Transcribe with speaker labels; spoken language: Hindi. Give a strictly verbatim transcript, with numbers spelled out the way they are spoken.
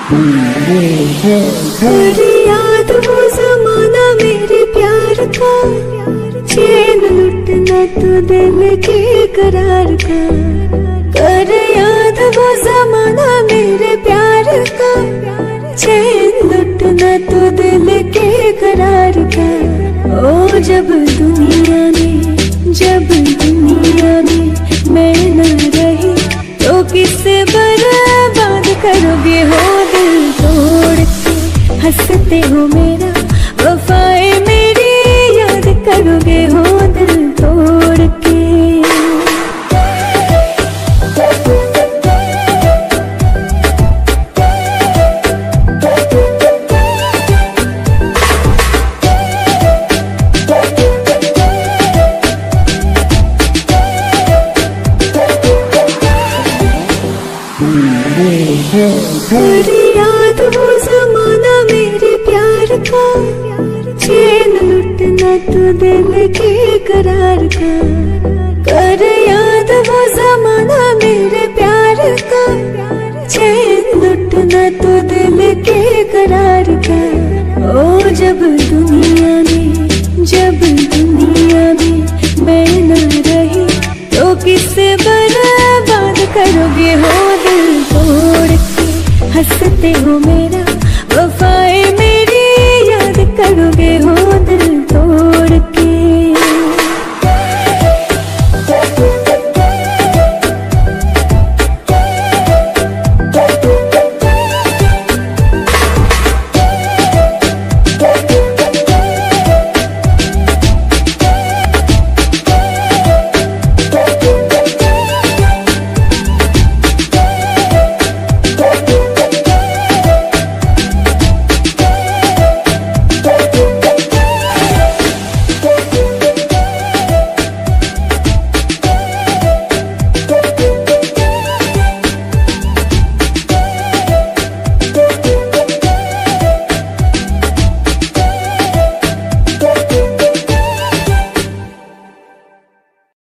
Speaker 1: तेरी याद वो जमाना मेरे प्यार का, चैन लुटना तो दिल के करार का। कर याद वो जमाना मेरे प्यार का, चैन लुटना तो दिल के करार का। ओ जब दुनिया में, जब दुनिया में मैं न रही तो किससे बर्बाद करोगे हो दिल तोड़ के। हंसते हो मेरा वफाए मेरी याद करोगे हो दिल तोड़ के। तेरी याद वो जमाना मेरे प्यार का, चैन लुटना तो दिल के करार का। कर याद वो जमाना मेरे प्यार का, चैन लुटना तो दिल के करार का। ओ जब दुनिया में, जब दुनिया में मैं न रही तो किससे बर्बाद करोगे हो दिल तोड़ के। हंसते हो मेरा वफाए मेरी याद करोगे हो